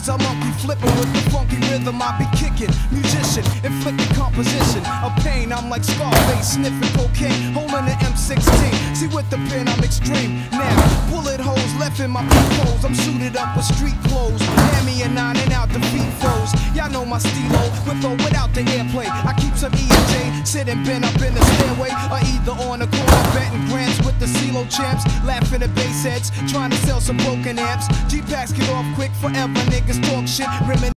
flows I monkey flipping with the funky rhythm I be kicking. Musician, inflicting composition of pain. I'm like Scarface, sniffing cocaine, holding an M16. See with the pen I'm extreme. Now, bullet holes left in my peepholes. I'm suited up with street clothes. Hand me a 9 and out the feet foes. Y'all know my stilo, with or without the airplay. I keep some E&J, sitting bent up in the stairway, or either on the corner betting grants with the CeeLo champs, laughing at bass heads, trying to sell some broken amps. G-Packs get off quick forever, niggas talk shit,